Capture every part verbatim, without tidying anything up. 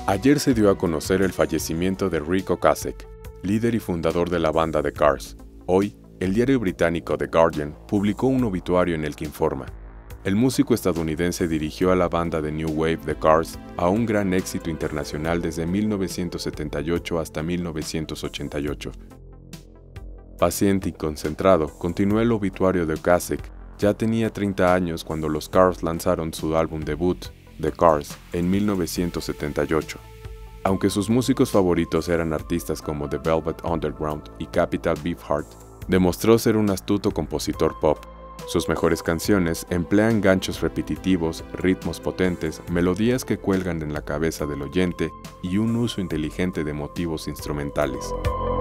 Ayer se dio a conocer el fallecimiento de Ric Ocasek, líder y fundador de la banda The Cars. Hoy, el diario británico The Guardian publicó un obituario en el que informa: el músico estadounidense dirigió a la banda de New Wave The Cars a un gran éxito internacional desde mil novecientos setenta y ocho hasta mil novecientos ochenta y ocho. Paciente y concentrado, continuó el obituario de Ocasek. Ya tenía treinta años cuando los Cars lanzaron su álbum debut, The Cars, en mil novecientos setenta y ocho. Aunque sus músicos favoritos eran artistas como The Velvet Underground y Capital Beefheart, demostró ser un astuto compositor pop. Sus mejores canciones emplean ganchos repetitivos, ritmos potentes, melodías que cuelgan en la cabeza del oyente y un uso inteligente de motivos instrumentales.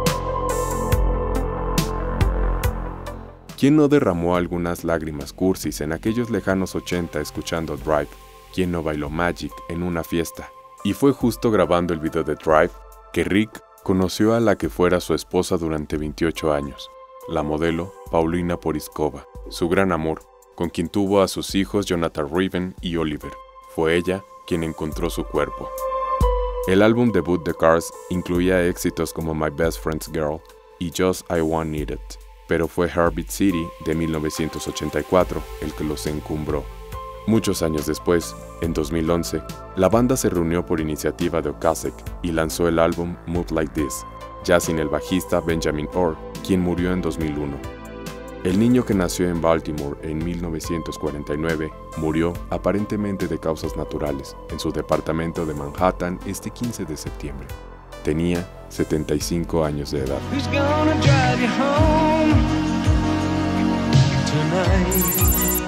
¿Quién no derramó algunas lágrimas cursis en aquellos lejanos ochenta escuchando Drive? ¿Quién no bailó Magic en una fiesta? Y fue justo grabando el video de Drive que Rick conoció a la que fuera su esposa durante veintiocho años, la modelo Paulina Porizkova, su gran amor, con quien tuvo a sus hijos Jonathan Riven y Oliver. Fue ella quien encontró su cuerpo. El álbum debut de Cars incluía éxitos como My Best Friend's Girl y Just I Want Need It, pero fue Heartbeat City de mil novecientos ochenta y cuatro el que los encumbró. Muchos años después, en dos mil once, la banda se reunió por iniciativa de Ocasek y lanzó el álbum Move Like This, ya sin el bajista Benjamin Orr, quien murió en dos mil uno. El niño que nació en Baltimore en mil novecientos cuarenta y nueve murió aparentemente de causas naturales en su departamento de Manhattan este quince de septiembre. Tenía setenta y cinco años de edad. Who's gonna drive you home tonight?